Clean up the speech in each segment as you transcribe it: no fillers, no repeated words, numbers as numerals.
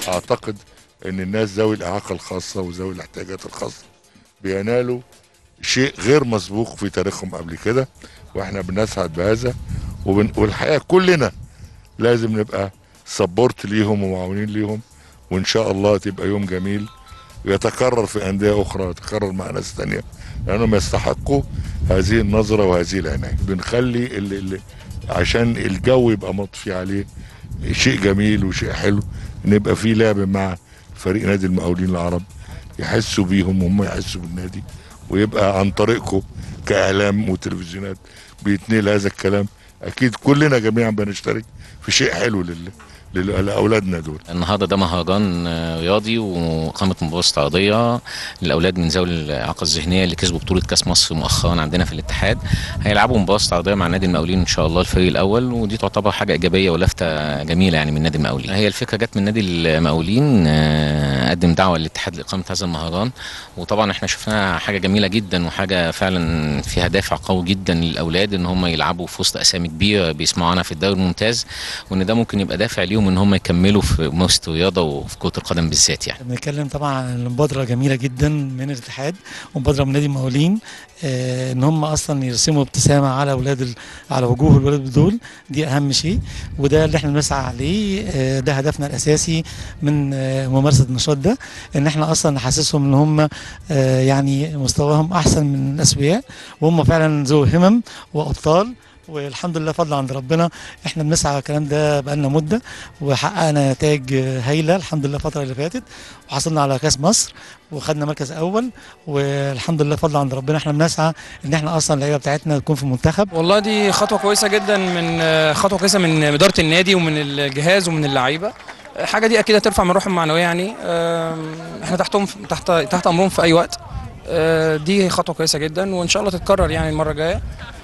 اعتقد ان الناس ذوي الاعاقه الخاصه وذوي الاحتياجات الخاصه بينالوا شيء غير مسبوق في تاريخهم قبل كده، واحنا بنسعد بهذا. والحقيقه كلنا لازم نبقى سبورت ليهم ومعاونين ليهم، وان شاء الله تبقى يوم جميل ويتكرر في انديه اخرى ويتكرر مع ناس تانيه، لانهم يستحقوا هذه النظره وهذه العنايه. بنخلي اللي عشان الجو يبقى مطفي عليه شيء جميل وشيء حلو، نبقى فيه لعب مع فريق نادي المقاولين العرب، يحسوا بيهم وهم يحسوا بالنادي، ويبقى عن طريقكم كاعلام وتلفزيونات بيتنقل هذا الكلام. اكيد كلنا جميعا بنشترك في شيء حلو لاولادنا دول. النهارده ده مهرجان رياضي وإقامة مباراة استعراضية للأولاد من ذوي الإعاقة الذهنية اللي كسبوا بطولة كأس مصر مؤخرا عندنا في الاتحاد. هيلعبوا مباراة استعراضية مع نادي المقاولين إن شاء الله الفريق الأول، ودي تعتبر حاجة إيجابية ولفتة جميلة يعني من نادي المقاولين. هي الفكرة جت من نادي المقاولين، قدم دعوة للاتحاد لإقامة هذا المهرجان، وطبعا احنا شفناها حاجة جميلة جدا وحاجة فعلا فيها دافع قوي جدا للأولاد إن هم يلعبوا في وسط أسامي كبيرة بيسمعوا عنها في الدوري الممتاز، وإن ده ممكن يبقى دافع ليهم ان هم يكملوا في ممارسه الرياضه وفي كره القدم بالذات. يعني بنتكلم طبعا عن مبادره جميله جدا من الاتحاد ومبادره من نادي المقاولين، ان هم اصلا يرسموا ابتسامه على على وجوه الولاد دول، دي اهم شيء وده اللي احنا بنسعى عليه. ده هدفنا الاساسي من ممارسه النشاط ده، ان احنا اصلا نحسسهم ان هم يعني مستواهم احسن من الاسوياء، وهم فعلا ذو همم وابطال، والحمد لله فضل عند ربنا. احنا بنسعى على الكلام ده بقالنا مده وحققنا نتائج هايله الحمد لله الفتره اللي فاتت، وحصلنا على كاس مصر وخدنا مركز اول، والحمد لله فضل عند ربنا. احنا بنسعى ان احنا اصلا اللعيبه بتاعتنا تكون في المنتخب. والله دي خطوه كويسه جدا، خطوه كويسه من اداره النادي ومن الجهاز ومن اللعيبه. الحاجه دي اكيد هترفع من روحهم المعنويه، يعني احنا تحت امرهم في اي وقت. دي خطوه كويسه جدا وان شاء الله تتكرر يعني المره الجايه،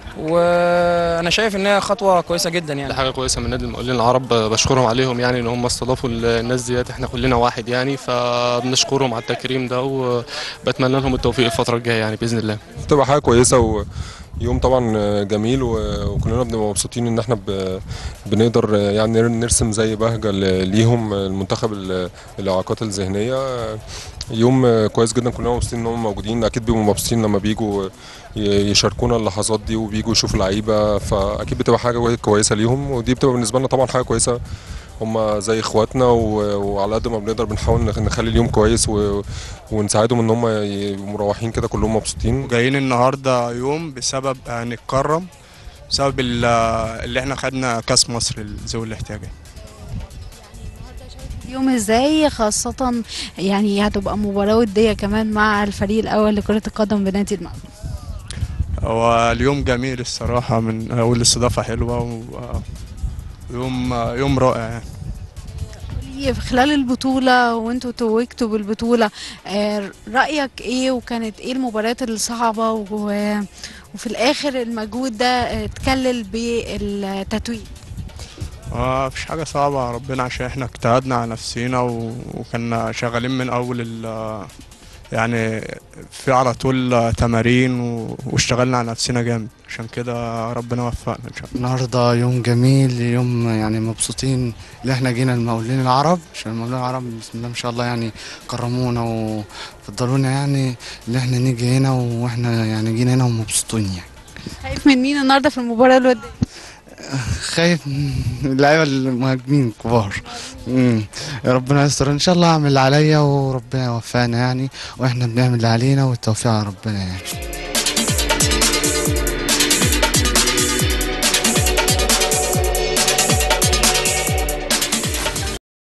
وانا شايف ان هي خطوه كويسه جدا. يعني دي حاجه كويسه من نادي المقاولين العرب، بشكرهم عليهم يعني ان هم استضافوا الناس ديت. احنا كلنا واحد يعني، فبنشكرهم على التكريم ده وبتمنى لهم التوفيق الفتره الجايه يعني باذن الله. تبقى حاجه كويسه ويوم طبعا جميل، وكلنا بنبقى مبسوطين ان احنا بنقدر يعني نرسم زي بهجه ليهم المنتخب الاعاقات الذهنيه. يوم كويس جدا، كلنا مبسوطين ان هم موجودين. اكيد بيبقوا مبسوطين لما بيجوا يشاركونا اللحظات دي وبيجوا يشوفوا لعيبه، فاكيد بتبقى حاجه كويسه ليهم، ودي بتبقى بالنسبه لنا طبعا حاجه كويسه. هم زي اخواتنا وعلى قد ما بنقدر بنحاول نخلي اليوم كويس ونساعدهم ان هم يبقوا مروحين كده كلهم مبسوطين. جايين النهارده يوم بسبب نتكرم بسبب اللي احنا خدنا كاس مصر لذوي الاحتياجات. يوم ازاي، خاصة يعني هتبقى مباراة ودية كمان مع الفريق الأول لكرة القدم بنادي المقاولين. هو اليوم جميل الصراحة، والاستضافة حلوة يوم رائع يعني. في خلال البطولة وانتوا توجتوا بالبطولة، رأيك ايه وكانت ايه المباريات الصعبة وفي الآخر المجهود ده اتكلل بالتتويج؟ مفيش حاجة صعبة ربنا، عشان احنا اجتهدنا على نفسينا وكنا شغالين من أول يعني في على طول تمارين واشتغلنا على نفسنا جامد، عشان كده ربنا وفقنا ان شاء الله. النهارده يوم جميل، يوم يعني مبسوطين اللي احنا جينا المقاولين العرب، عشان المقاولين العرب بسم الله ما شاء الله يعني كرمونا وفضلونا يعني اللي احنا نيجي هنا، واحنا يعني جينا هنا ومبسوطين يعني. خايف من مين النهارده في المباراة الودية؟ خايف من اللعيبه المهاجمين الكبار. يا ربنا يستر ان شاء الله، اعمل اللي عليا وربنا يوفقنا يعني، واحنا بنعمل اللي علينا والتوفيق على ربنا يعني.